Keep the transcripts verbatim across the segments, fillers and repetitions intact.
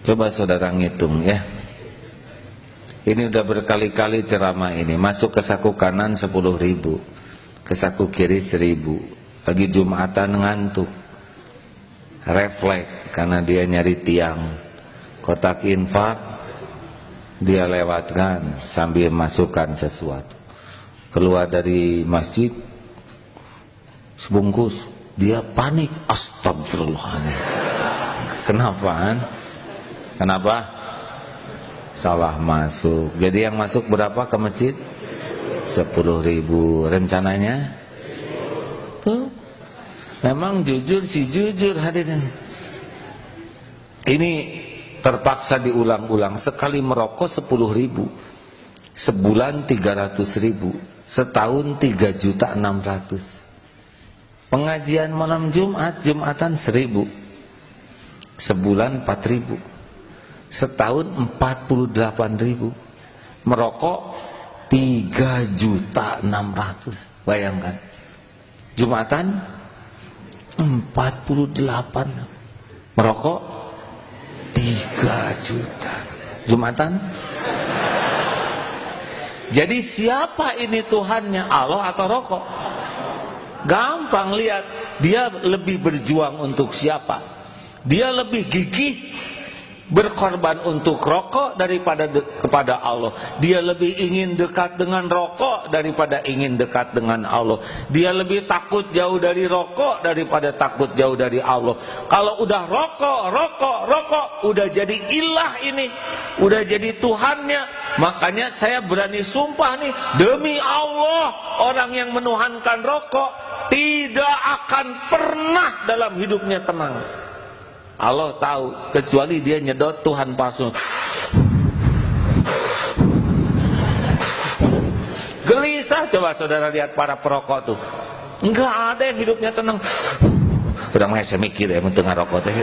Coba saudara ngitung ya. Ini udah berkali-kali ceramah ini. Masuk ke saku kanan sepuluh ribu, ke saku kiri seribu. Lagi Jumatan ngantuk, refleks karena dia nyari tiang. Kotak infak dia lewatkan sambil masukkan sesuatu. Keluar dari masjid sebungkus, dia panik, astagfirullahaladzim. Kenapa? Kan? Kenapa? Salah masuk. Jadi yang masuk berapa ke masjid? sepuluh ribu. Rencananya? Tuh. Memang jujur si jujur hadirin. Ini terpaksa diulang-ulang. Sekali merokok sepuluh ribu, sebulan tiga ratus ribu, setahun tiga juta enam ratus. Pengajian malam Jumat, Jumatan seribu, sebulan empat ribu, setahun empat puluh delapan ribu. Merokok tiga juta enam ratus. Bayangkan, Jumatan empat puluh delapan, merokok tiga juta. Jumatan. Jadi siapa ini Tuhannya, Allah atau rokok? Gampang lihat, dia lebih berjuang untuk siapa? Dia lebih gigih berkorban untuk rokok daripada de kepada Allah. Dia lebih ingin dekat dengan rokok daripada ingin dekat dengan Allah. Dia lebih takut jauh dari rokok daripada takut jauh dari Allah. Kalau udah rokok, rokok, rokok, udah jadi ilah ini, udah jadi Tuhannya. Makanya saya berani sumpah nih, demi Allah, orang yang menuhankan rokok tidak akan pernah dalam hidupnya tenang. Allah tahu, kecuali dia nyedot Tuhan palsu. Gelisah. Coba saudara lihat para perokok tuh, enggak ada yang hidupnya tenang. Udah mah saya mikir ya tengah rokok teh.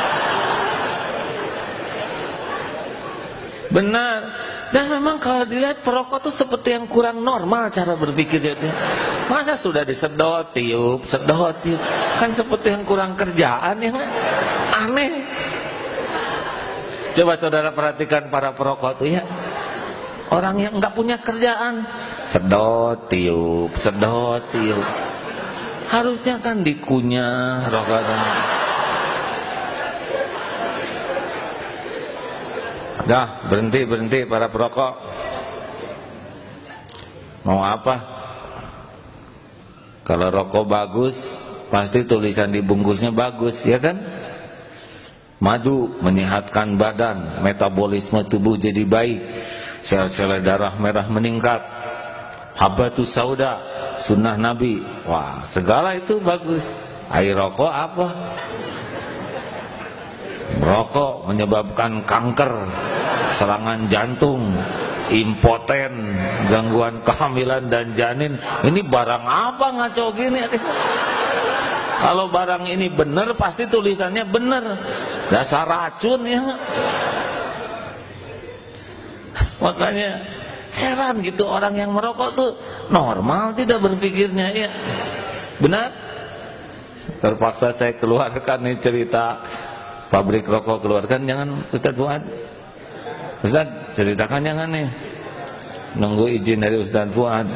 Benar. Dan memang kalau dilihat perokok tuh seperti yang kurang normal cara berpikirnya. Masa sudah disedot, tiup, sedot, tiup. Kan seperti yang kurang kerjaan ya kan? Aneh. Coba saudara perhatikan para perokok tuh ya. Orang yang nggak punya kerjaan, sedot, tiup, sedot, tiup. Harusnya kan dikunyah rokoknya. Dah, berhenti, berhenti para perokok. Mau apa? Kalau rokok bagus, pasti tulisan di bungkusnya bagus, ya kan? Madu menyehatkan badan, metabolisme tubuh jadi baik, sel-sel darah merah meningkat. Habatus sauda, sunnah Nabi. Wah, segala itu bagus. Air rokok apa? Merokok menyebabkan kanker, serangan jantung, impoten, gangguan kehamilan dan janin. Ini barang apa ngaco gini? Kalau barang ini benar, pasti tulisannya benar. Dasar racun ya. Makanya heran gitu, orang yang merokok tuh normal tidak berpikirnya ya. Benar? Terpaksa saya keluarkan nih cerita pabrik rokok, keluarkan. Jangan Ustadz Fuad, Ustadz ceritakan jangan nih, nunggu izin dari Ustadz Fuad.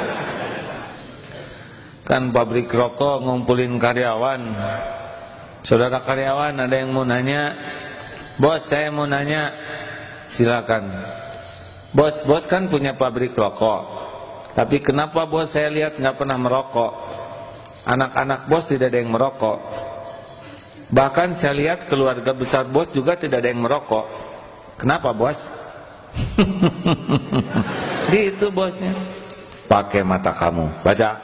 Kan pabrik rokok ngumpulin karyawan. Saudara karyawan, ada yang mau nanya, bos saya mau nanya. Silakan. Bos, bos kan punya pabrik rokok, tapi kenapa bos saya lihat nggak pernah merokok? Anak-anak bos tidak ada yang merokok. Bahkan saya lihat keluarga besar bos juga tidak ada yang merokok. Kenapa bos? Gitu bosnya. Pakai mata kamu, baca.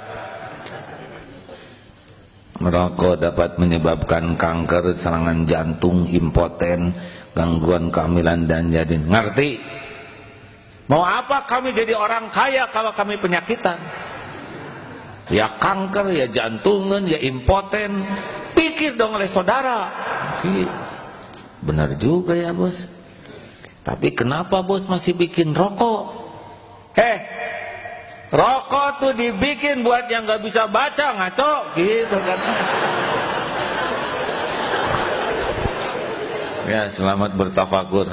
Merokok dapat menyebabkan kanker, serangan jantung, impoten, gangguan kehamilan dan janin. Ngerti? Mau apa kami jadi orang kaya kalau kami penyakitan? Ya kanker, ya jantungan, ya impoten. Pikir dong oleh saudara. Benar juga ya bos. Tapi kenapa bos masih bikin rokok? Heh, rokok tuh dibikin buat yang gak bisa baca, ngaco gitu kan. Ya, selamat bertafakur.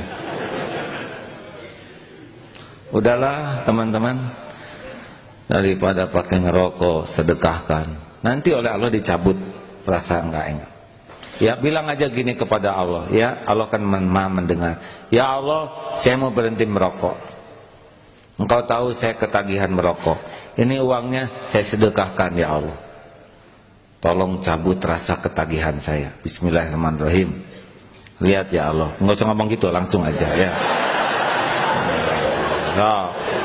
Udahlah teman-teman, daripada pakai ngerokok, sedekahkan. Nanti oleh Allah dicabut rasa enggak enak. Ya, bilang aja gini kepada Allah, ya Allah kan maha mendengar. Ya Allah, saya mau berhenti merokok. Engkau tahu saya ketagihan merokok. Ini uangnya saya sedekahkan ya Allah. Tolong cabut rasa ketagihan saya. Bismillahirrahmanirrahim. Lihat ya Allah, nggak usah ngomong gitu, langsung aja ya. So.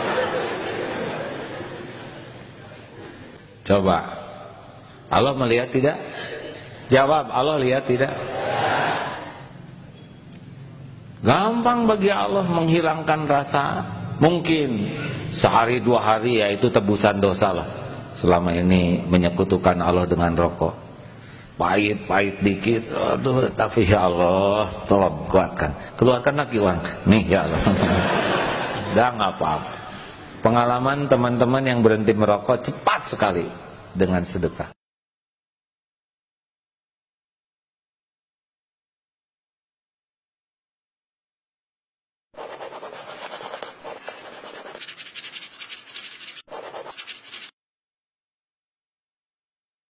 Coba, Allah melihat tidak? Jawab, Allah lihat tidak? Gampang bagi Allah menghilangkan rasa. Mungkin sehari dua hari, yaitu tebusan dosa lah. Selama ini menyekutukan Allah dengan rokok. Pahit-pahit dikit, aduh, tapi ya Allah, tolong kuatkan. Keluarkan lagi uang. Nih ya Allah. Udah nggak apa-apa. Pengalaman teman-teman yang berhenti merokok cepat sekali dengan sedekah.